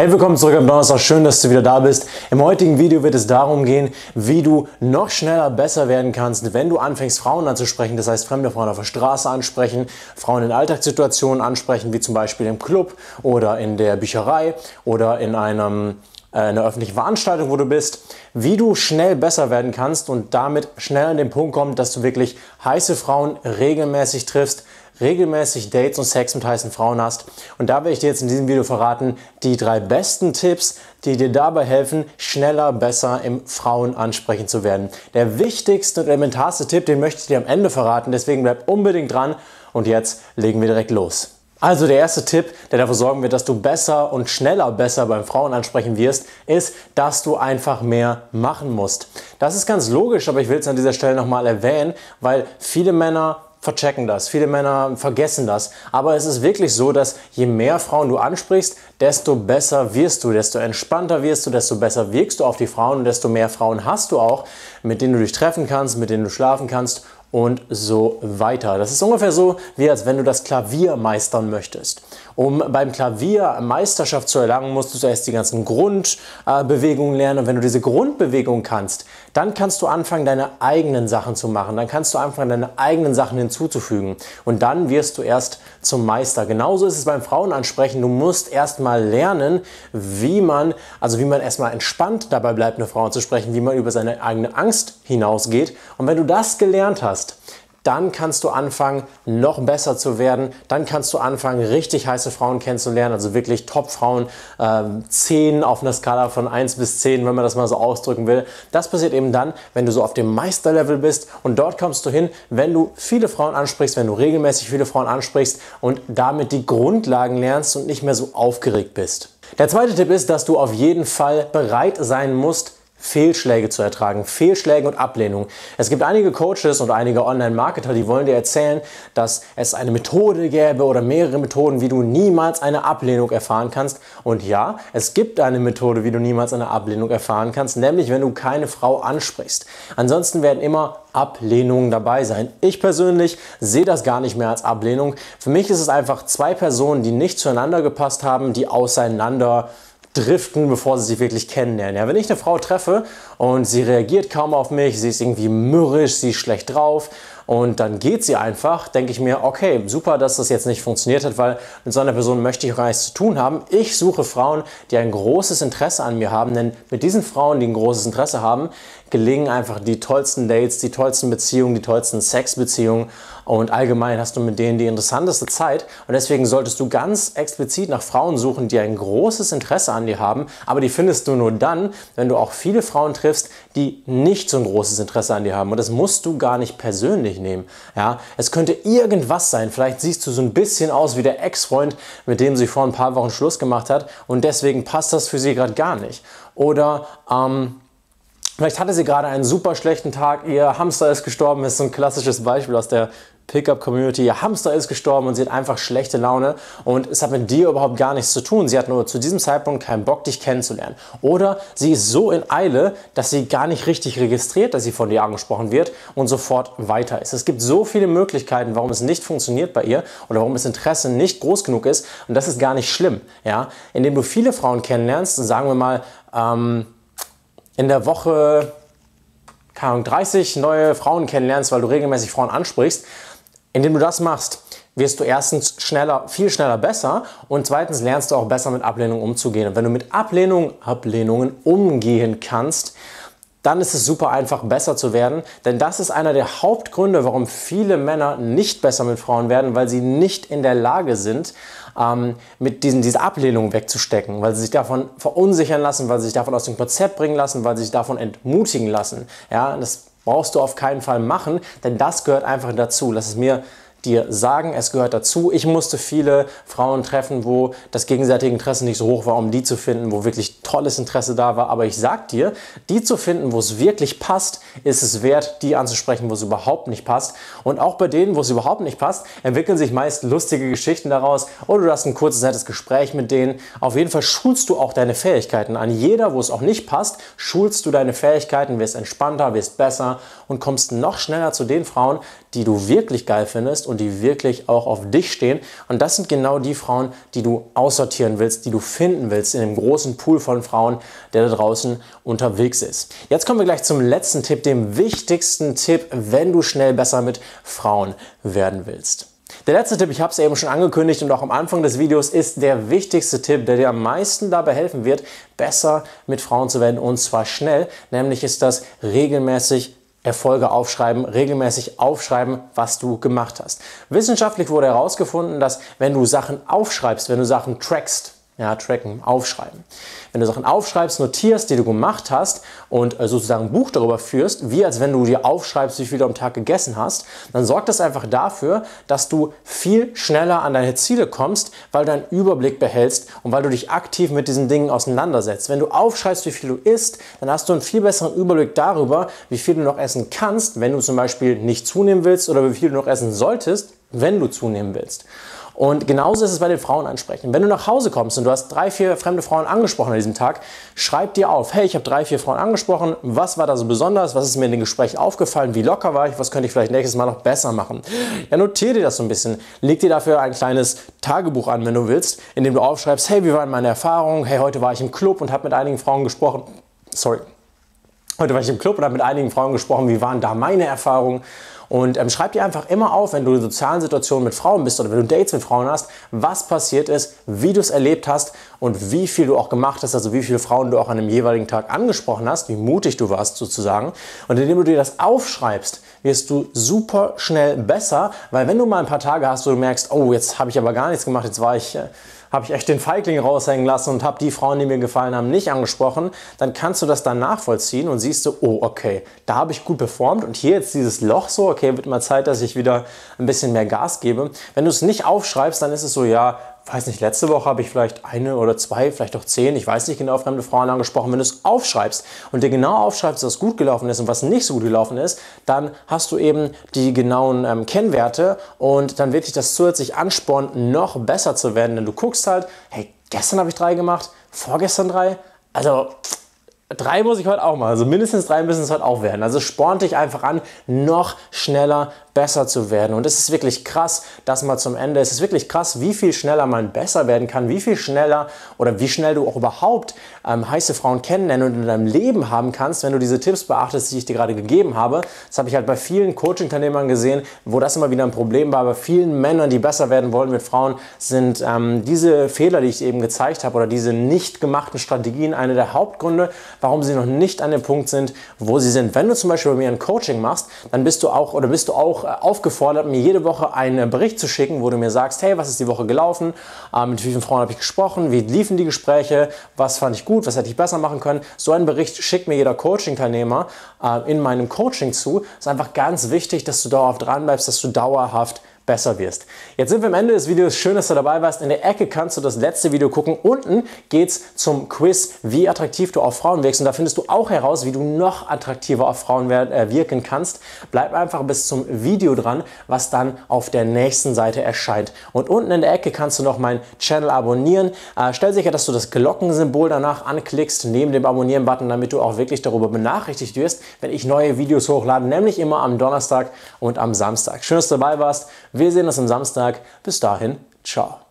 Hey, willkommen zurück am Donnerstag, schön, dass du wieder da bist. Im heutigen Video wird es darum gehen, wie du noch schneller besser werden kannst, wenn du anfängst, Frauen anzusprechen. Das heißt, fremde Frauen auf der Straße ansprechen, Frauen in Alltagssituationen ansprechen, wie zum Beispiel im Club oder in der Bücherei oder in einer öffentlichen Veranstaltung, wo du bist, wie du schnell besser werden kannst und damit schnell an den Punkt kommen, dass du wirklich heiße Frauen regelmäßig triffst, regelmäßig Dates und Sex mit heißen Frauen hast. Und da werde ich dir jetzt in diesem Video verraten, die 3 besten Tipps, die dir dabei helfen, schneller, besser im Frauen ansprechen zu werden. Der wichtigste und elementarste Tipp, den möchte ich dir am Ende verraten, deswegen bleib unbedingt dran und jetzt legen wir direkt los. Also der erste Tipp, der dafür sorgen wird, dass du besser und schneller besser beim Frauen ansprechen wirst, ist, dass du einfach mehr machen musst. Das ist ganz logisch, aber ich will es an dieser Stelle nochmal erwähnen, weil viele Männer verchecken das, viele Männer vergessen das. Aber es ist wirklich so, dass je mehr Frauen du ansprichst, desto besser wirst du, desto entspannter wirst du, desto besser wirkst du auf die Frauen und desto mehr Frauen hast du auch, mit denen du dich treffen kannst, mit denen du schlafen kannst und so weiter. Das ist ungefähr so, wie als wenn du das Klavier meistern möchtest. Um beim Klavier Meisterschaft zu erlangen, musst du zuerst die ganzen Grundbewegungen lernen. Und wenn du diese Grundbewegungen kannst, dann kannst du anfangen, deine eigenen Sachen zu machen. Dann kannst du anfangen, deine eigenen Sachen hinzuzufügen. Und dann wirst du erst zum Meister. Genauso ist es beim Frauenansprechen. Du musst erst mal lernen, wie man erstmal entspannt dabei bleibt, eine Frau anzusprechen, wie man über seine eigene Angst hinausgeht. Und wenn du das gelernt hast, dann kannst du anfangen, noch besser zu werden. Dann kannst du anfangen, richtig heiße Frauen kennenzulernen, also wirklich Top-Frauen, 10 auf einer Skala von 1 bis 10, wenn man das mal so ausdrücken will. Das passiert eben dann, wenn du so auf dem Meisterlevel bist und dort kommst du hin, wenn du viele Frauen ansprichst, wenn du regelmäßig viele Frauen ansprichst und damit die Grundlagen lernst und nicht mehr so aufgeregt bist. Der zweite Tipp ist, dass du auf jeden Fall bereit sein musst, Fehlschläge zu ertragen, Fehlschläge und Ablehnung. Es gibt einige Coaches und einige Online-Marketer, die wollen dir erzählen, dass es eine Methode gäbe oder mehrere Methoden, wie du niemals eine Ablehnung erfahren kannst. Und ja, es gibt eine Methode, wie du niemals eine Ablehnung erfahren kannst, nämlich wenn du keine Frau ansprichst. Ansonsten werden immer Ablehnungen dabei sein. Ich persönlich sehe das gar nicht mehr als Ablehnung. Für mich ist es einfach 2 Personen, die nicht zueinander gepasst haben, die auseinander driften, bevor sie sich wirklich kennenlernen. Ja, wenn ich eine Frau treffe und sie reagiert kaum auf mich, sie ist irgendwie mürrisch, sie ist schlecht drauf und dann geht sie einfach, denke ich mir, okay, super, dass das jetzt nicht funktioniert hat, weil mit so einer Person möchte ich auch gar nichts zu tun haben. Ich suche Frauen, die ein großes Interesse an mir haben, denn mit diesen Frauen, die ein großes Interesse haben, gelingen einfach die tollsten Dates, die tollsten Beziehungen, die tollsten Sexbeziehungen und allgemein hast du mit denen die interessanteste Zeit und deswegen solltest du ganz explizit nach Frauen suchen, die ein großes Interesse an dir haben, aber die findest du nur dann, wenn du auch viele Frauen triffst, die nicht so ein großes Interesse an dir haben und das musst du gar nicht persönlich nehmen. Ja? Es könnte irgendwas sein, vielleicht siehst du so ein bisschen aus wie der Ex-Freund, mit dem sie vor ein paar Wochen Schluss gemacht hat und deswegen passt das für sie gerade gar nicht. Oder vielleicht hatte sie gerade einen super schlechten Tag, ihr Hamster ist gestorben, ist so ein klassisches Beispiel aus der Pickup-Community. Ihr Hamster ist gestorben und sie hat einfach schlechte Laune und es hat mit dir überhaupt gar nichts zu tun. Sie hat nur zu diesem Zeitpunkt keinen Bock, dich kennenzulernen. Oder sie ist so in Eile, dass sie gar nicht richtig registriert, dass sie von dir angesprochen wird und sofort weiter ist. Es gibt so viele Möglichkeiten, warum es nicht funktioniert bei ihr oder warum das Interesse nicht groß genug ist und das ist gar nicht schlimm. Ja? Indem du viele Frauen kennenlernst, sagen wir mal, in der Woche 30 neue Frauen kennenlernst, weil du regelmäßig Frauen ansprichst, indem du das machst, wirst du erstens viel schneller besser und zweitens lernst du auch besser mit Ablehnung umzugehen. Und wenn du mit Ablehnungen umgehen kannst, dann ist es super einfach, besser zu werden, denn das ist einer der Hauptgründe, warum viele Männer nicht besser mit Frauen werden, weil sie nicht in der Lage sind, mit diese Ablehnung wegzustecken, weil sie sich davon verunsichern lassen, weil sie sich davon aus dem Konzept bringen lassen, weil sie sich davon entmutigen lassen. Ja, das brauchst du auf keinen Fall machen, denn das gehört einfach dazu. Lass es mir dir sagen, es gehört dazu. Ich musste viele Frauen treffen, wo das gegenseitige Interesse nicht so hoch war, um die zu finden, wo wirklich tolles Interesse da war. Aber ich sag dir, die zu finden, wo es wirklich passt, ist es wert, die anzusprechen, wo es überhaupt nicht passt. Und auch bei denen, wo es überhaupt nicht passt, entwickeln sich meist lustige Geschichten daraus oder du hast ein kurzes, nettes Gespräch mit denen. Auf jeden Fall schulst du auch deine Fähigkeiten. An jeder, wo es auch nicht passt, schulst du deine Fähigkeiten, wirst entspannter, wirst besser und kommst noch schneller zu den Frauen, die du wirklich geil findest und die wirklich auch auf dich stehen. Und das sind genau die Frauen, die du aussortieren willst, die du finden willst in dem großen Pool von Frauen, der da draußen unterwegs ist. Jetzt kommen wir gleich zum letzten Tipp, dem wichtigsten Tipp, wenn du schnell besser mit Frauen werden willst. Der letzte Tipp, ich habe es eben schon angekündigt und auch am Anfang des Videos, ist der wichtigste Tipp, der dir am meisten dabei helfen wird, besser mit Frauen zu werden, und zwar schnell, nämlich ist das regelmäßig Erfolge aufschreiben, regelmäßig aufschreiben, was du gemacht hast. Wissenschaftlich wurde herausgefunden, dass wenn du Sachen aufschreibst, wenn du Sachen trackst, ja, tracken, aufschreiben. Wenn du Sachen aufschreibst, notierst, die du gemacht hast und sozusagen ein Buch darüber führst, wie als wenn du dir aufschreibst, wie viel du am Tag gegessen hast, dann sorgt das einfach dafür, dass du viel schneller an deine Ziele kommst, weil du einen Überblick behältst und weil du dich aktiv mit diesen Dingen auseinandersetzt. Wenn du aufschreibst, wie viel du isst, dann hast du einen viel besseren Überblick darüber, wie viel du noch essen kannst, wenn du zum Beispiel nicht zunehmen willst, oder wie viel du noch essen solltest, wenn du zunehmen willst. Und genauso ist es bei den Frauen ansprechen. Wenn du nach Hause kommst und du hast 3, 4 fremde Frauen angesprochen an diesem Tag, schreib dir auf, hey, ich habe 3, 4 Frauen angesprochen, was war da so besonders, was ist mir in den Gesprächen aufgefallen, wie locker war ich, was könnte ich vielleicht nächstes Mal noch besser machen. Ja, notiere dir das so ein bisschen, leg dir dafür ein kleines Tagebuch an, wenn du willst, in dem du aufschreibst, hey, wie waren meine Erfahrungen, hey, heute war ich im Club und habe mit einigen Frauen gesprochen, heute war ich im Club und habe mit einigen Frauen gesprochen, wie waren da meine Erfahrungen. Und schreib dir einfach immer auf, wenn du in sozialen Situationen mit Frauen bist oder wenn du Dates mit Frauen hast, was passiert ist, wie du es erlebt hast und wie viel du auch gemacht hast, also wie viele Frauen du auch an dem jeweiligen Tag angesprochen hast, wie mutig du warst sozusagen. Und indem du dir das aufschreibst, wirst du super schnell besser, weil wenn du mal ein paar Tage hast, wo du merkst, oh, jetzt habe ich aber gar nichts gemacht, jetzt habe ich echt den Feigling raushängen lassen und habe die Frauen, die mir gefallen haben, nicht angesprochen, dann kannst du das dann nachvollziehen und siehst du, oh, okay, da habe ich gut performt und hier jetzt dieses Loch so, okay, wird mal Zeit, dass ich wieder ein bisschen mehr Gas gebe. Wenn du es nicht aufschreibst, dann ist es so, ja, weiß nicht, letzte Woche habe ich vielleicht 1 oder 2, vielleicht auch 10, ich weiß nicht genau, fremde Frauen angesprochen. Wenn du es aufschreibst und dir genau aufschreibst, was gut gelaufen ist und was nicht so gut gelaufen ist, dann hast du eben die genauen Kennwerte und dann wird dich das zusätzlich anspornen, noch besser zu werden, denn du guckst halt, hey, gestern habe ich 3 gemacht, vorgestern 3, also 3 muss ich heute auch mal, also mindestens 3 müssen es heute auch werden. Also spornt dich einfach an, noch schneller besser zu werden. Und es ist wirklich krass, das mal zum Ende. Es ist wirklich krass, wie viel schneller man besser werden kann, wie viel schneller oder wie schnell du auch überhaupt heiße Frauen kennenlernen und in deinem Leben haben kannst, wenn du diese Tipps beachtest, die ich dir gerade gegeben habe. Das habe ich halt bei vielen Coaching-Teilnehmern gesehen, wo das immer wieder ein Problem war. Bei vielen Männern, die besser werden wollen mit Frauen, sind diese Fehler, die ich eben gezeigt habe, oder diese nicht gemachten Strategien eine der Hauptgründe, warum sie noch nicht an dem Punkt sind, wo sie sind. Wenn du zum Beispiel bei mir ein Coaching machst, dann bist du auch aufgefordert, mir jede Woche einen Bericht zu schicken, wo du mir sagst, hey, was ist die Woche gelaufen, mit wie vielen Frauen habe ich gesprochen, wie liefen die Gespräche, was fand ich gut, was hätte ich besser machen können. So einen Bericht schickt mir jeder Coaching-Teilnehmer in meinem Coaching zu. Es ist einfach ganz wichtig, dass du dauerhaft dran bleibst, dass du dauerhaft besser wirst. Jetzt sind wir am Ende des Videos. Schön, dass du dabei warst. In der Ecke kannst du das letzte Video gucken. Unten geht's zum Quiz, wie attraktiv du auf Frauen wirkst. Und da findest du auch heraus, wie du noch attraktiver auf Frauen wirken kannst. Bleib einfach bis zum Video dran, was dann auf der nächsten Seite erscheint. Und unten in der Ecke kannst du noch meinen Channel abonnieren. Stell sicher, dass du das Glockensymbol danach anklickst, neben dem Abonnieren-Button, damit du auch wirklich darüber benachrichtigt wirst, wenn ich neue Videos hochlade, nämlich immer am Donnerstag und am Samstag. Schön, dass du dabei warst. Wir sehen uns am Samstag. Bis dahin, ciao.